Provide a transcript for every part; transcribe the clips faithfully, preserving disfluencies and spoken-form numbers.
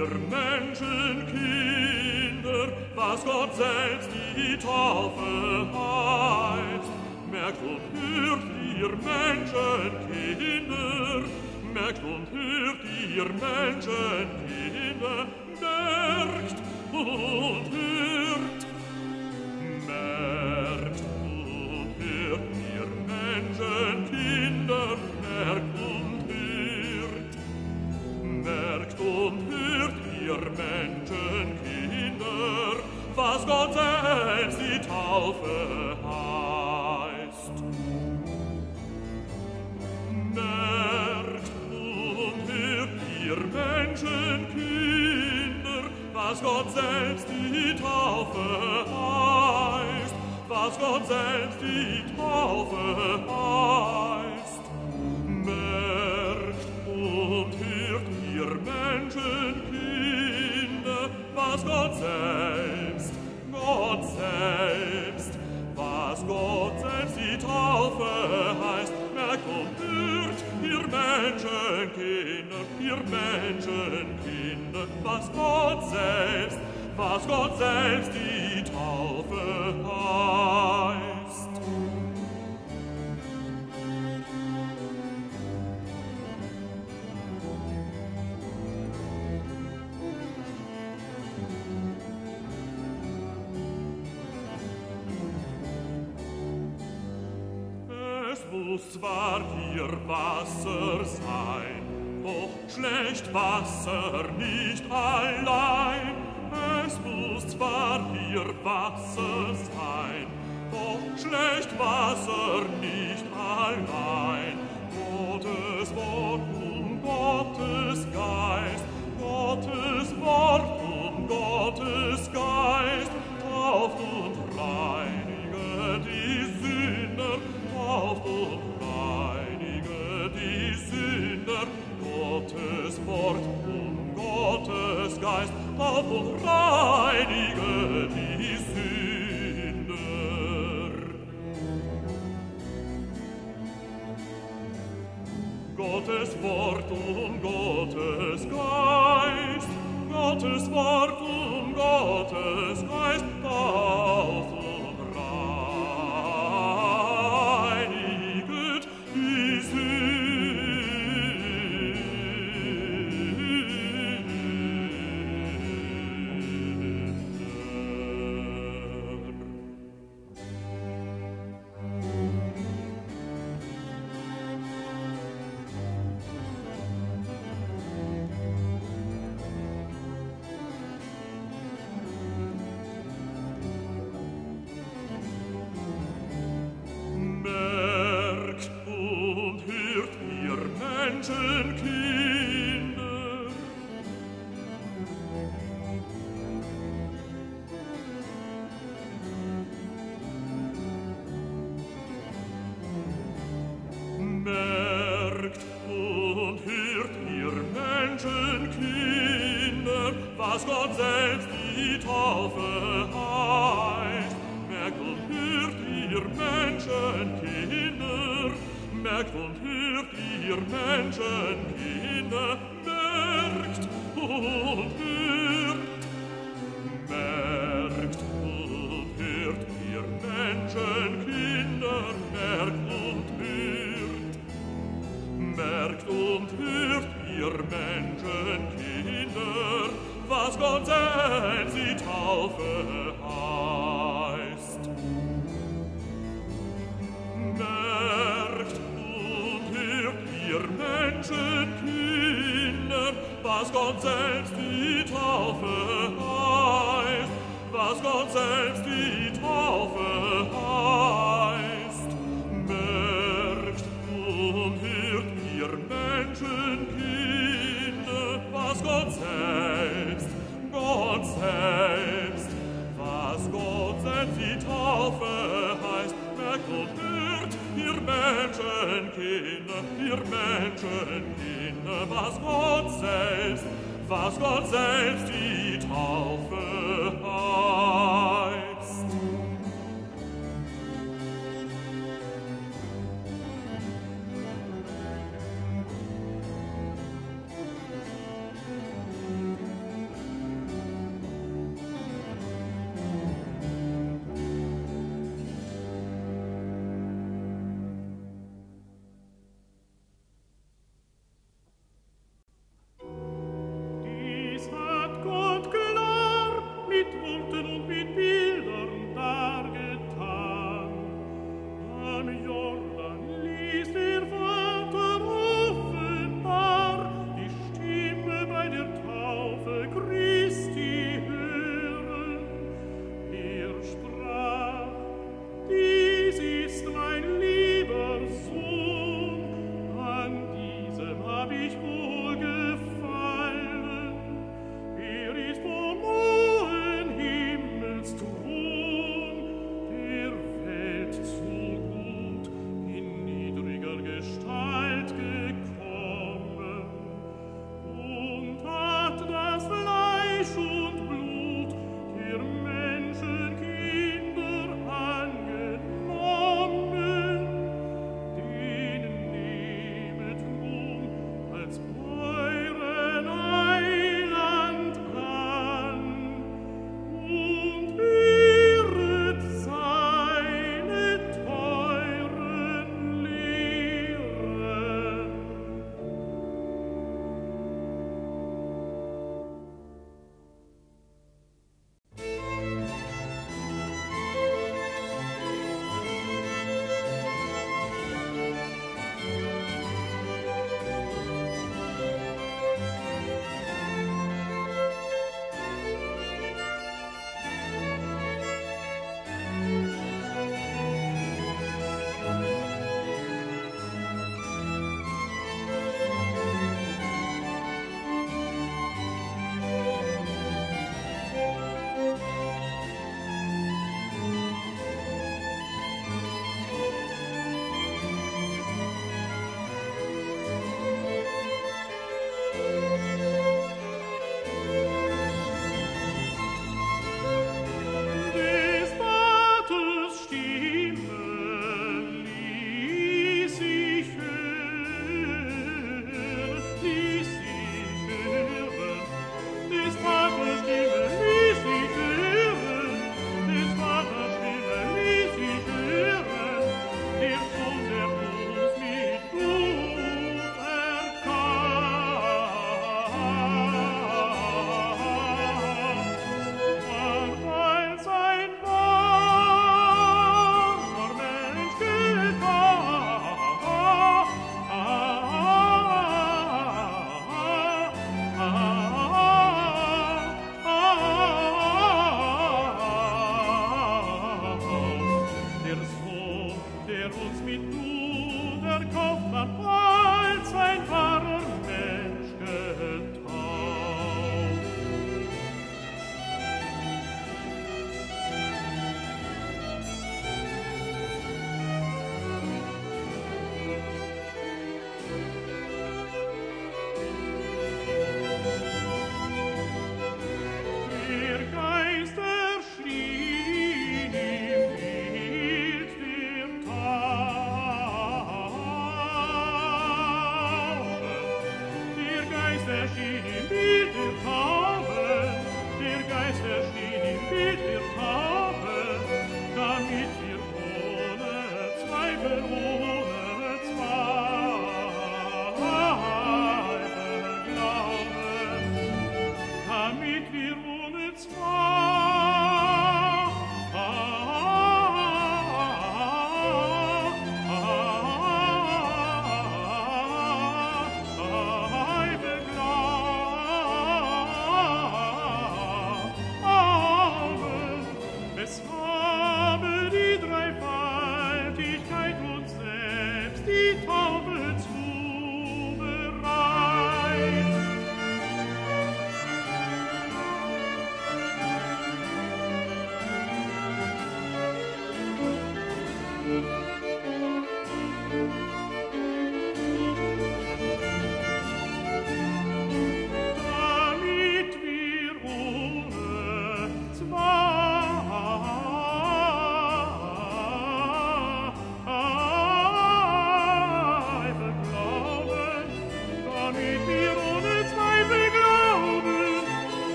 ihr Menschenkinder, was Gott selbst die Taufe heißt. Merkt und hört ihr Menschenkinder, merkt und hört ihr Menschenkinder, merkt und hört. Merkt und hört ihr Menschenkinder, merkt und hört. Merkt und hört ihr Menschenkinder, was Gott selbst die Taufe heißt. Merkt und hört ihr Menschenkinder, was Gott selbst die Taufe heißt, was Gott selbst die Taufe heißt. Merkt und hört ihr Menschenkinder, was Gott selbst, Gott selbst, was Gott selbst die Taufe heißt. Merkt und hört ihr Menschenkinder, ihr Menschenkinder, was Gott selbst, was Gott selbst die Taufe heißt. Es muss zwar hier Wasser sein, doch schlecht Wasser nicht allein. Es muss zwar hier Wasser sein, doch schlecht Wasser nicht allein. Gottes Wort und Gottes Geist, Gottes Wort und Gottes Geist, tauft und reinige die Sünder, tauft und reinige die Sünder. Gottes Wort und Gottes Geist, tauft und reinige die Sünder. Gottes Wort und Gottes Geist, Gottes Wort und Gottes Geist, tauft und reiniget die Sünder. Menschenkinder. Merkt und hört ihr Menschenkinder, was Gott selbst die Taufe heißt. Merkt und hört ihr Menschenkinder, merkt und hört ihr Menschenkinder, merkt und hört. Merkt und hört ihr Menschenkinder, merkt und hört. Merkt und hört ihr Menschenkinder, was Gott selbst die Taufe heißt. Merkt und hört ihr Menschenkinder, was Gott selbst die Taufe heißt, was Gott selbst die Taufe heißt. Merkt und hört ihr Menschenkinder, was Gott selbst, Gott selbst, was Gott selbst die Taufe heißt. Merkt und hört ihr Menschenkinder, ihr Menschenkinder, was Gott selbst, was Gott selbst die Taufe heißt. Christi hören. Er sprach: Dies ist mein lieber Sohn, an diesem hab ich wohlgefallen. Er ist vom hohen Himmelsthron der Welt zu gut in niedriger Gestalt gekommen und hat das Fleisch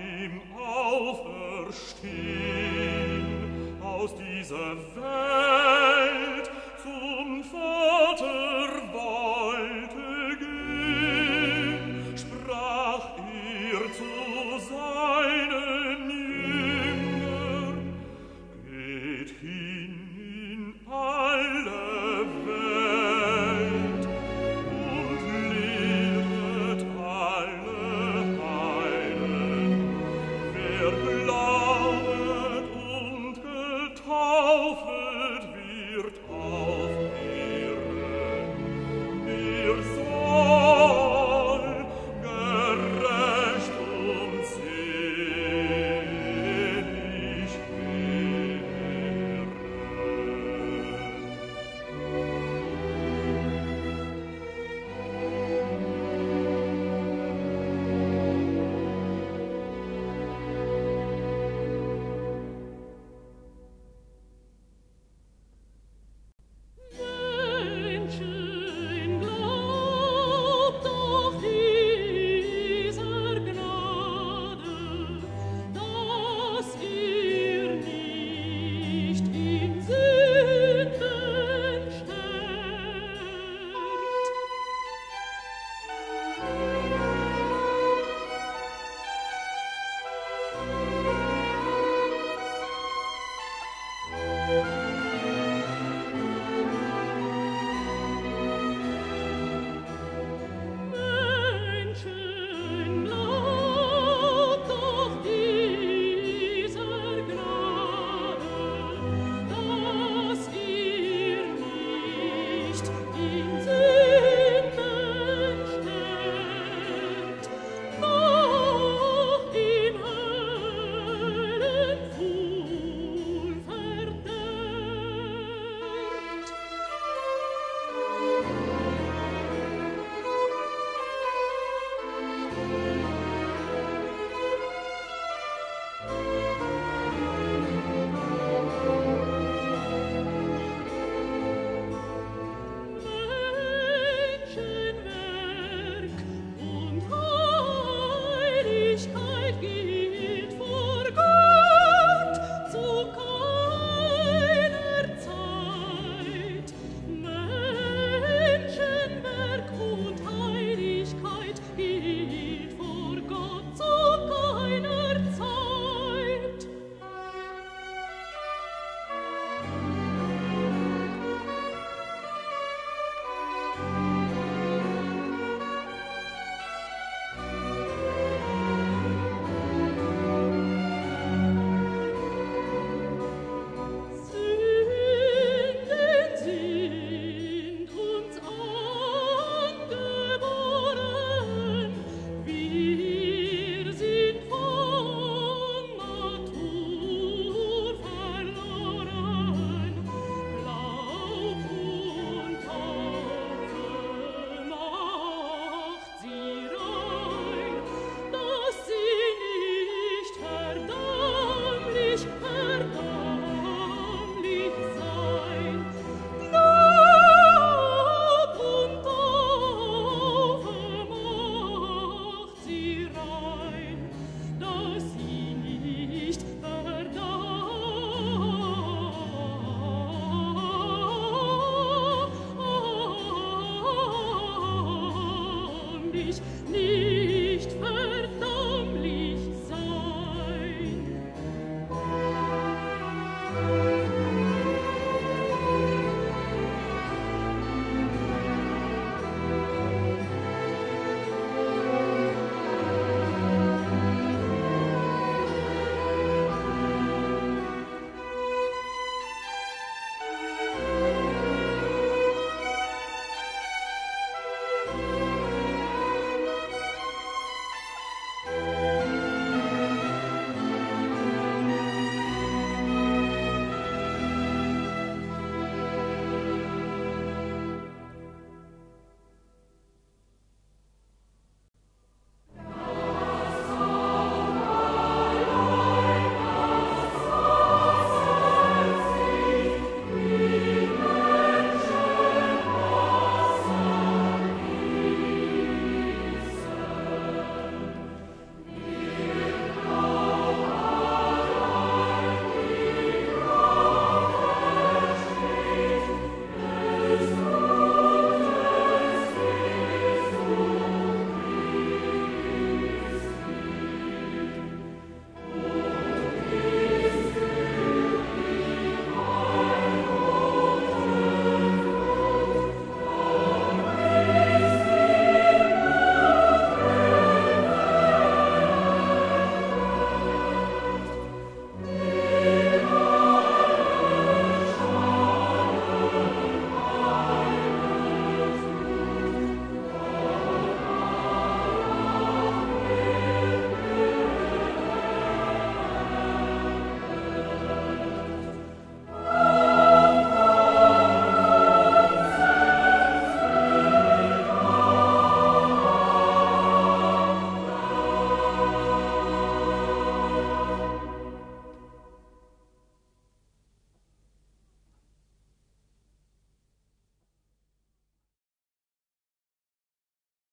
ihm auferstehen, aus dieser Welt zu